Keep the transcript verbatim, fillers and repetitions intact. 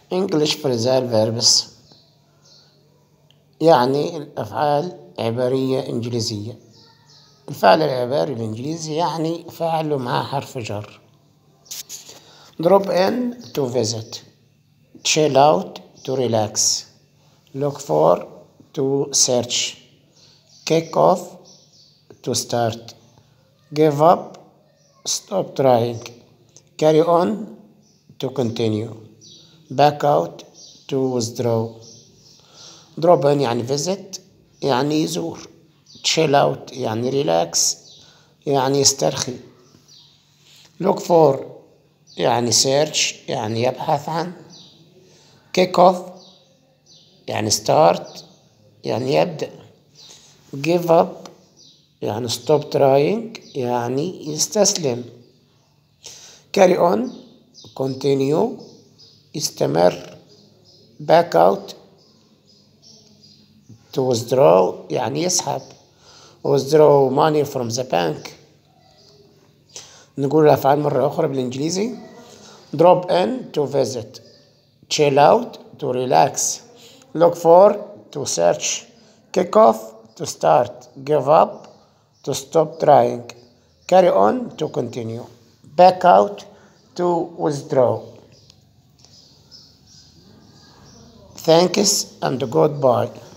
English phrasal verbs يعني الأفعال عبارية إنجليزية. الفعل العباري الإنجليزي يعني فعل مع حرف جر. drop in to visit, chill out to relax, look for to search, kick off to start, give up stop trying, carry on to continue, back out to withdraw. drop in يعني visit يعني يزور، chill out يعني relax يعني يسترخي، look for يعني search يعني يبحث عن، kick off يعني start يعني يبدأ، give up يعني stop trying يعني يستسلم، carry on continue يستمر، back out to withdraw يعني يسحب، withdraw money from the bank. نقول الأفعال مرة أخرى بالإنجليزي: drop in to visit, chill out to relax, look for to search, kick off to start, give up to stop trying, carry on to continue, back out to withdraw. Thanks and goodbye.